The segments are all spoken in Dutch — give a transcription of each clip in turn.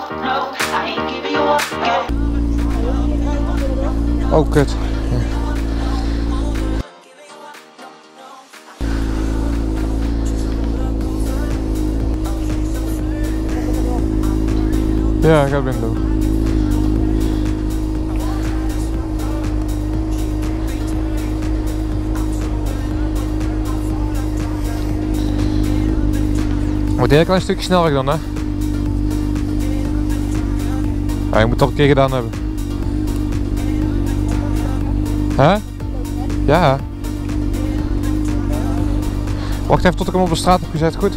Oh, kut. Ja, gaat window. Wordt een klein stukje sneller dan, hè? Ja, je moet dat een keer gedaan hebben. Hè? Ja. Wacht even tot ik hem op de straat heb gezet, goed?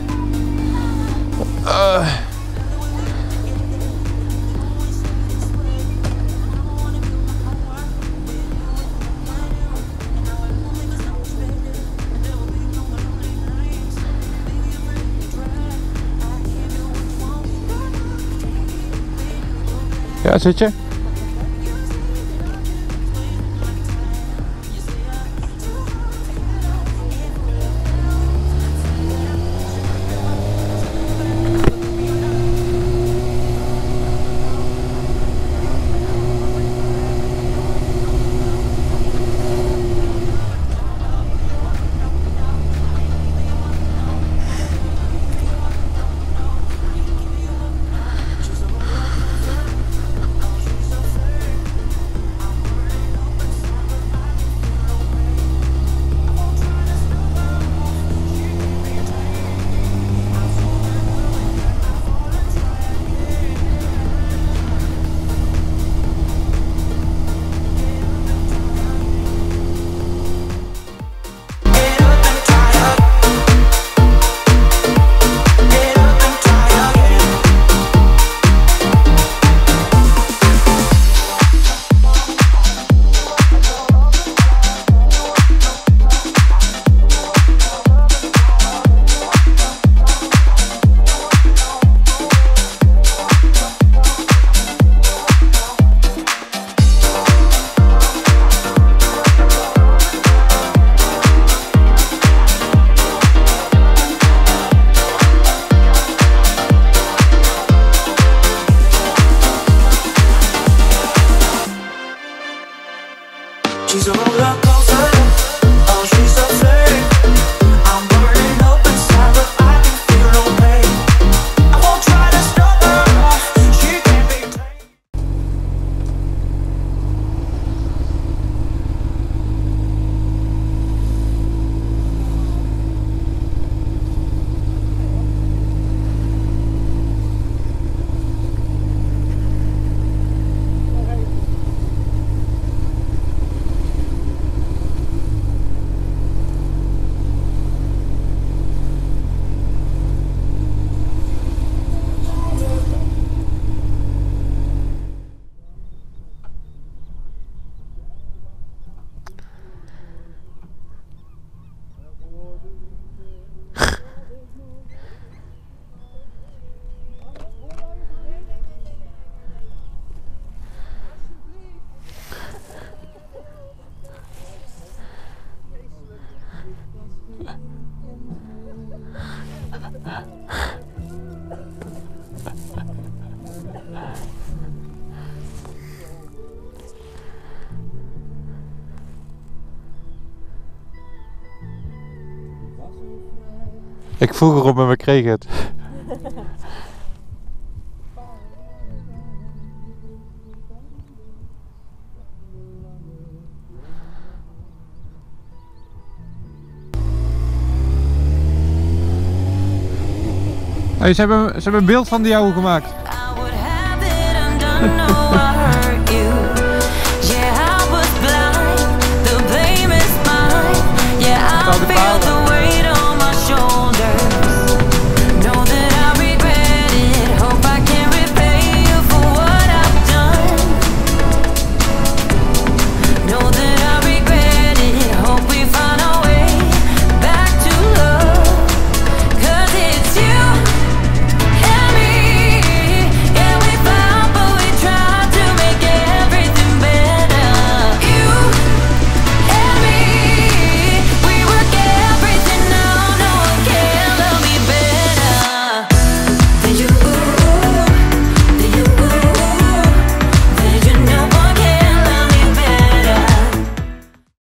Ja, zit je? She's a roller coaster. Oh, she's so fake. I'm burning up inside, but I can feel no pain. I won't try to stop her. She can't be tamed. Ik vroeg erop en we kregen het. Hey, ze hebben een beeld van die jouwe gemaakt.